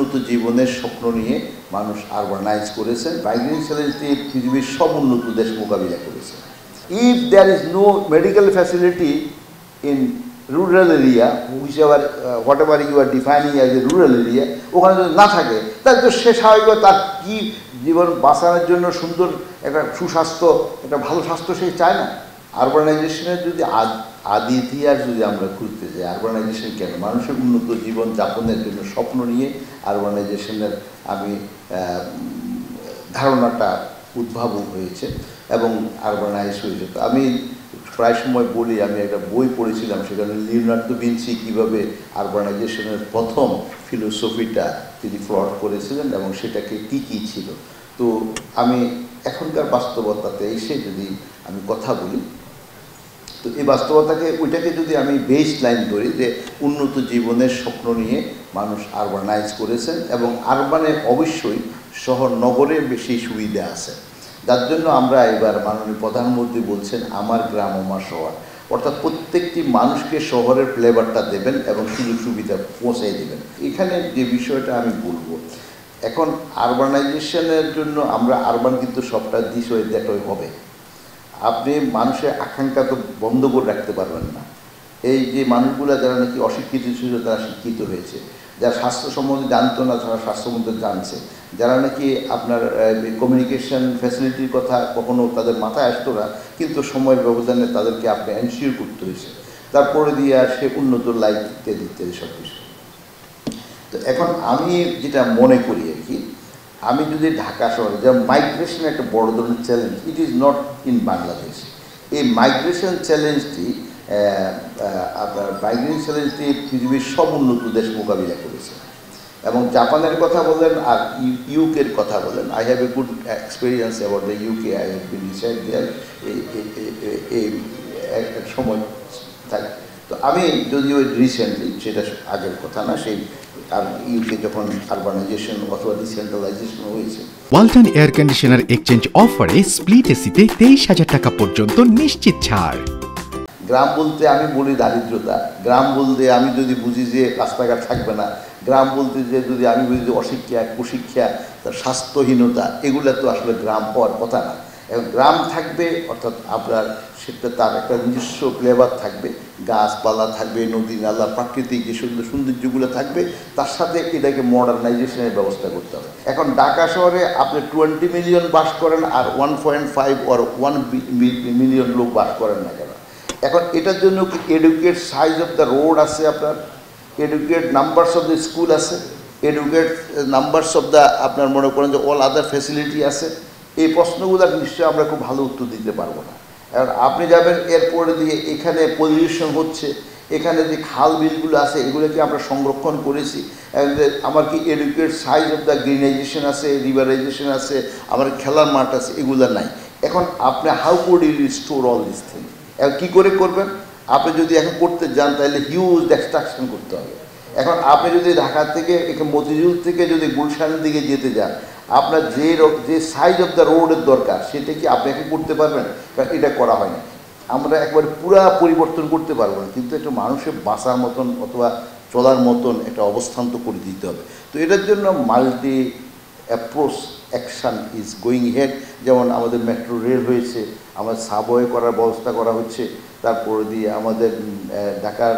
উন্নত জীবনের স্বপ্ন নিয়ে মানুষ আরবানাইজ করেছেন। মাইগ্রেশন চ্যালেঞ্জটি পৃথিবীর সব উন্নত দেশ মোকাবিলা করেছে। If there is no medical facility in rural area, whatever you are defining as a rural area, ওখানে যদি না থাকে তাহলে তো সে স্বাভাবিক তার কী জীবন বাঁচানোর জন্য সুন্দর একটা সুস্বাস্থ্য, একটা ভালো স্বাস্থ্য সে চায় না। আরবানাইজেশনের যদি আদি ইতিহাস যদি আমরা খুঁজতে যাই, আরবানাইজেশন কেন? মানুষের উন্নত জীবন যাপনের জন্য স্বপ্ন নিয়ে আরবানাইজেশনের ধারণাটা উদ্ভাবন হয়েছে এবং আরবানাইজ হয়েছে। তো আমি প্রায় সময় বলি, আমি একটা বই পড়েছিলাম, সেখানে লিওনার্দো ভিঞ্চি কীভাবে আরবানাইজেশনের প্রথম ফিলোসফিটা তিনি প্লট করেছিলেন এবং সেটাকে কী কী ছিল। তো আমি এখনকার বাস্তবতাতে এসে যদি আমি কথা বলি, তো এই বাস্তবতাকে ওইটাকে যদি আমি বেস লাইন ধরি যে উন্নত জীবনের স্বপ্ন নিয়ে মানুষ আরবানাইজ করেছেন এবং আরবানে অবশ্যই শহর নগরে বেশি সুবিধা আছে, যার জন্য আমরা এবার মাননীয় প্রধানমন্ত্রী বলছেন আমার গ্রাম আমার শহর, অর্থাৎ প্রত্যেকটি মানুষকে শহরের ফ্লেভারটা দেবেন এবং সুযোগ সুবিধা পৌঁছাই দেবেন। এখানে যে বিষয়টা আমি বলবো, এখন আরবানাইজেশনের জন্য আমরা আরবান কিন্তু সবটা দিশ হয়ে দেখাই হবে। আপনি মানুষের আকাঙ্ক্ষা তো বন্ধ করে রাখতে পারবেন না। এই যে মানুষগুলো যারা নাকি অশিক্ষিত ছিল তারা শিক্ষিত হয়েছে, যারা স্বাস্থ্য সম্বন্ধে জানতো না তারা স্বাস্থ্য সম্বন্ধে জানছে, যারা নাকি আপনার কমিউনিকেশন ফ্যাসিলিটির কথা কখনো তাদের মাথায় আসতো না, কিন্তু সময়ের ব্যবধানে তাদেরকে আপনি এনশিওর করতে হয়েছে, তারপরে দিয়ে সে উন্নত লাইফ ইত্যাদি ইত্যাদি সব কিছু। তো এখন আমি যেটা মনে করি আর কি, আমি যদি ঢাকা শহরে, যেমন মাইগ্রেশন একটা বড় ধরনের challenge, it is not in Bangladesh. এই মাইগ্রেশন চ্যালেঞ্জটি আপনার মাইগ্রেশন চ্যালেঞ্জটি পৃথিবীর সব উন্নত দেশ মোকাবিলা করেছে এবং জাপানের কথা বলেন আর ইউকের কথা বলেন। I have a good experience about the UK, I have been research there এই এক সময় থাকে। তো আমি যদিও রিসেন্টলি, সেটা আগের কথা না, সেই আর ইউকে যখন আরবানাইজেশন অথবা ডিসেন্ট্রালাইজেশন হয়েছে, ওয়ালটন এয়ার কন্ডিশনার এক্সচেঞ্জ অফারে স্প্লিট এসিতে 23,000 টাকা পর্যন্ত নিশ্চিত ছাড়। গ্রাম বলতে আমি বলি দারিদ্রতা, গ্রাম বলতে আমি যদি বুঝি যে রাস্তাঘাট থাকবে না, গ্রাম বলতে যে যদি আমি বুঝি যে অশিক্ষা, কুশিক্ষা, তার স্বাস্থ্যহীনতা, এগুলো তো আসলে গ্রাম হওয়ার কথা না। এবং গ্রাম থাকবে অর্থাৎ আপনার সেটা তার একটা নিজস্ব ফ্লেভার থাকবে, গাছপালা থাকবে, নদী নালা, প্রাকৃতিক যে সৌন্দর্যগুলো থাকবে, তার সাথে এটাকে মডার্নাইজেশনের ব্যবস্থা করতে হবে। এখন ঢাকা শহরে আপনি 20 মিলিয়ন বাস করেন আর 1.5 or 1 মিলিয়ন লোক বাস করেন না কেন? এখন এটার জন্য কি educate size of the road আছে, আপনার educate numbers of the school আছে, এডুকেট নাম্বারস অফ দ্য আপনার মনে করেন যে অল আদার ফ্যাসিলিটি আছে? এই প্রশ্নগুলো নিশ্চয়ই আমরা খুব ভালো উত্তর দিতে পারবো না। কারণ আপনি যাবেন এরপরে দিয়ে এখানে পলিউশন হচ্ছে, এখানে যে খাল বিলগুলো আছে এগুলো কি আমরা সংরক্ষণ করেছি? আমার কি educate size of the greenisation আছে, রিভারাইজেশন আছে, আমার খেলার মাঠ আছে? এগুলো নাই। এখন আপনি how could you restore all this thing? এখন কী করে করবেন? আপনি যদি এখন করতে যান তাহলে হিউজ এক্সট্রাকশন করতে হবে। এখন আপনি যদি ঢাকা থেকে এখানে মতিঝিল থেকে যদি গুলশানের দিকে যেতে যান, আপনার যে সাইজ অফ দ্য রোডের দরকার সেটা কি আপনি এখন করতে পারবেন? কারণ এটা করা হয় না। আমরা একবার পুরা পরিবর্তন করতে পারবো না, কিন্তু একটা মানুষের বাঁচার মতন অথবা চলার মতন একটা অবস্থান তো করে দিতে হবে। তো এটার জন্য multi approach action is going head. যেমন আমাদের মেট্রো রেল হয়েছে, আমাদের সাবওয়ে করার ব্যবস্থা করা হচ্ছে, তারপরে দিয়ে আমাদের ঢাকার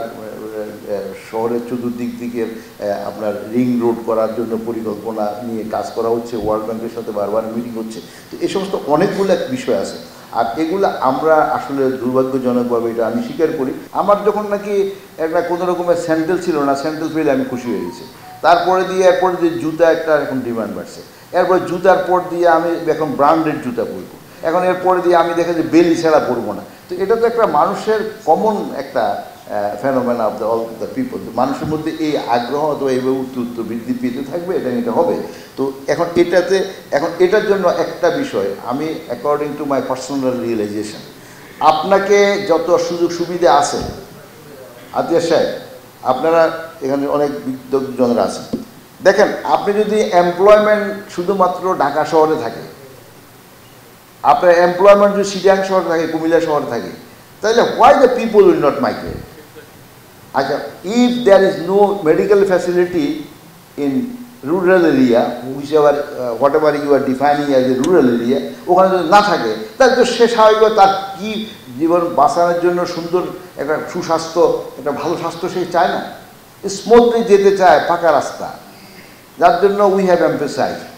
শহরের চতুর্দিক দিকে আপনার রিং রোড করার জন্য পরিকল্পনা নিয়ে কাজ করা হচ্ছে, ওয়ার্ল্ড ব্যাংকের সাথে বারবার মিটিং হচ্ছে। তো এই সমস্ত অনেকগুলো বিষয় আছে, আর এগুলো আমরা আসলে দুর্ভাগ্যজনকভাবে এটা আমি স্বীকার করি। আমার যখন নাকি একটা কোনো রকমের স্যান্ডেল ছিল না, স্যান্ডেল পেলে আমি খুশি হয়ে গেছি। তারপরে দিয়ে এরপরে যে জুতা একটা এখন ডিমান্ড বাড়ছে, এরপরে জুতার পর দিয়ে আমি এখন ব্র্যান্ডেড জুতা পরবো, এখন এরপরে দিয়ে আমি দেখা যে বেলি ছাড়া পরবো না। তো এটা তো একটা মানুষের কমন একটা phenomena of the all the people. মানুষের মধ্যে এই আগ্রহ অথবা এইভাবে উত্তর বৃদ্ধি পেতে থাকবে, এটা হবে। তো এখন এটার জন্য একটা বিষয় আমি according to my personal realisation, আপনাকে যত সুযোগ সুবিধা আছে, আতিয়া সাহেব আপনারা এখানে অনেক বিদ্যজনরা আছেন, দেখেন আপনি যদি এমপ্লয়মেন্ট শুধুমাত্র ঢাকা শহরে থাকে, আপনার এমপ্লয়মেন্ট যদি চিটাগাং শহরে থাকে, কুমিল্লা শহরে থাকে, তাহলে why the people will not migrate? আচ্ছা, if there is no medical facility in rural area whichever whatever you are defining as a rural area, ওখানে যদি না থাকে তাহলে তো সে স্বাভাবিক তার কী জীবন বাঁচানোর জন্য সুন্দর একটা সুস্বাস্থ্য, একটা ভালো স্বাস্থ্য সে চায় না, স্মুথলি যেতে চায় পাকা রাস্তা, যার জন্য উই হ্যাভ এমফেসাইজ